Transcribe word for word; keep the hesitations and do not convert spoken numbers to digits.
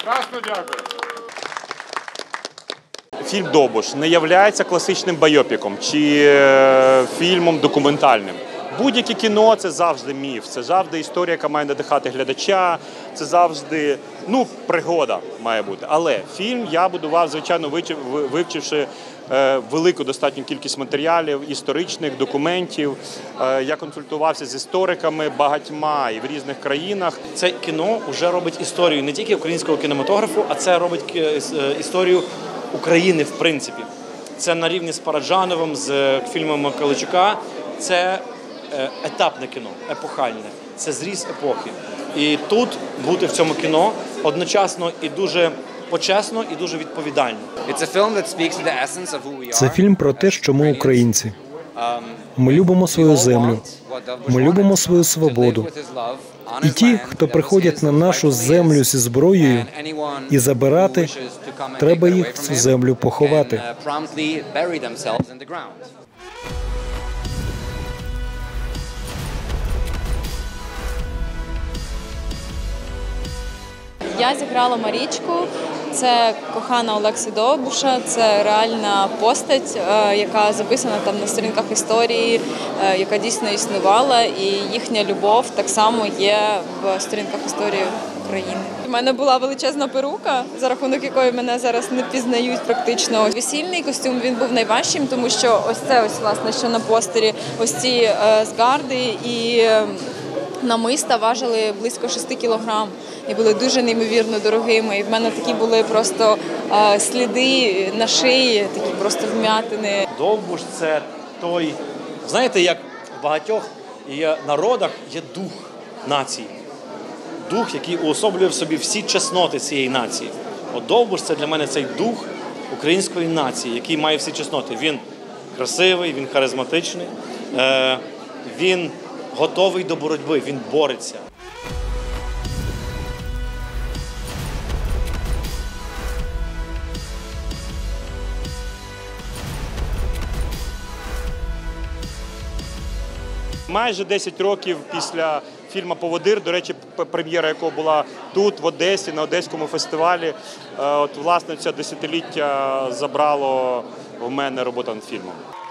Красно дякую. Фільм «Довбуш» не є класичним байопіком чи е, фільмом документальним. Будь-яке кіно – це завжди міф, це завжди історія, яка має надихати глядача, це завжди, ну, пригода має бути. Але фільм я будував, звичайно, вивчивши е, велику достатню кількість матеріалів, історичних, документів. Е, я консультувався з істориками багатьма і в різних країнах. Це кіно вже робить історію не тільки українського кінематографу, а це робить історію України, в принципі. Це на рівні з Параджановим, з фільмами Каличука. Це етапне кіно, епохальне. Це зріз епохи. І тут бути в цьому кіно одночасно і дуже почесно, і дуже відповідально. Це фільм про те, що ми українці. Ми любимо свою землю, ми любимо свою свободу. І ті, хто приходять на нашу землю зі зброєю і забирати, треба їх в цю землю поховати. Я зіграла Марічку, це кохана Олекси Довбуша, це реальна постать, яка записана там на сторінках історії, яка дійсно існувала, і їхня любов так само є в сторінках історії України. У мене була величезна перука, за рахунок якої мене зараз не пізнають практично. Весільний костюм, він був найважчим, тому що ось це ось, власне, що на постері, ось ці згарди і намиста важили близько шести кілограм і були дуже неймовірно дорогими. І в мене такі були просто е, сліди на шиї, такі просто вм'ятини. Довбуш – це той, знаєте, як в багатьох є народах є дух нації. Дух, який уособлює в собі всі чесноти цієї нації. От Довбуш – це для мене цей дух української нації, який має всі чесноти. Він красивий, він харизматичний, е, він готовий до боротьби, він бореться. Майже десять років після фільму «Поводир», до речі, прем'єра якого була тут, в Одесі, на Одеському фестивалі, от, власне, це десятиліття забрало в мене робота над фільмом.